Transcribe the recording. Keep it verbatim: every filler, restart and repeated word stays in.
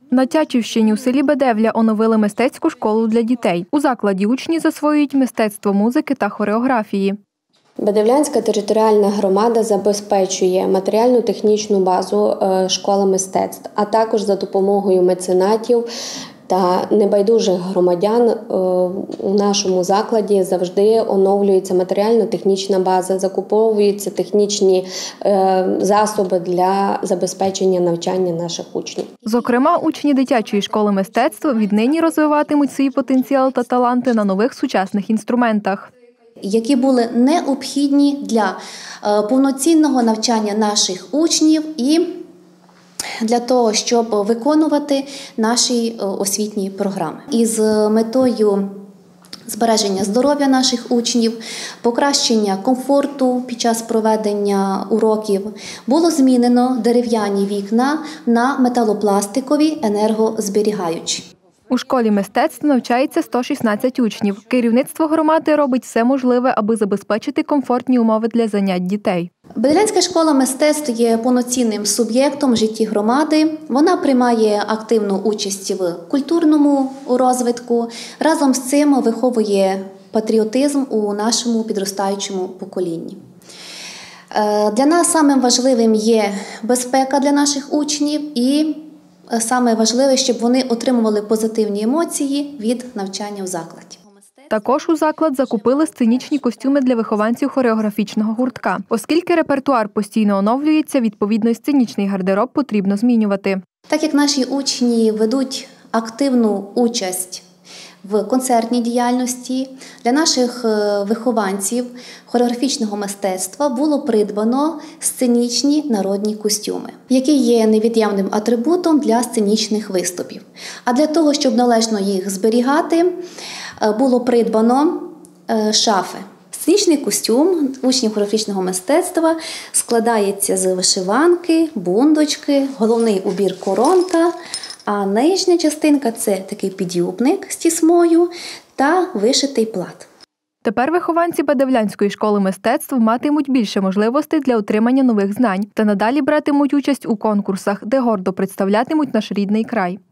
На Тячівщині у селі Бедевля оновили мистецьку школу для дітей. У закладі учні засвоюють мистецтво музики та хореографії. Бедевлянська територіальна громада забезпечує матеріально-технічну базу школи мистецтв, а також за допомогою меценатів та небайдужих громадян у нашому закладі завжди оновлюється матеріально-технічна база, закуповуються технічні засоби для забезпечення навчання наших учнів. Зокрема, учні дитячої школи мистецтв віднині розвиватимуть свій потенціал та таланти на нових сучасних інструментах, які були необхідні для повноцінного навчання наших учнів і для того, щоб виконувати наші освітні програми. Із метою збереження здоров'я наших учнів, покращення комфорту під час проведення уроків було змінено дерев'яні вікна на металопластикові енергозберігаючі. У школі мистецтв навчається сто шістнадцять учнів. Керівництво громади робить все можливе, аби забезпечити комфортні умови для занять дітей. Бедевлянська школа мистецтв є повноцінним суб'єктом в житті громади. Вона приймає активну участь в культурному розвитку. Разом з цим виховує патріотизм у нашому підростаючому поколінні. Для нас самим важливим є безпека для наших учнів і саме важливе, щоб вони отримували позитивні емоції від навчання в закладі. Також у заклад закупили сценічні костюми для вихованців хореографічного гуртка. Оскільки репертуар постійно оновлюється, відповідно, сценічний гардероб потрібно змінювати. Так як наші учні ведуть активну участь в концертній діяльності, для наших вихованців хореографічного мистецтва було придбано сценічні народні костюми, які є невід'ємним атрибутом для сценічних виступів. А для того, щоб належно їх зберігати, було придбано шафи. Сценічний костюм учнів хореографічного мистецтва складається з вишиванки, бундочки, головний убір коронка, а нижня частинка – це такий підюбник з тісьмою та вишитий плат. Тепер вихованці Бедевлянської школи мистецтв матимуть більше можливостей для отримання нових знань та надалі братимуть участь у конкурсах, де гордо представлятимуть наш рідний край.